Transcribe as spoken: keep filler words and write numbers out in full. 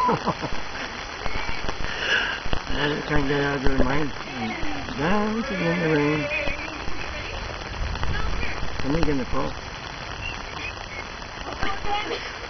They're trying to get out of their mind. Dancing in the rain. Come again, Nicole.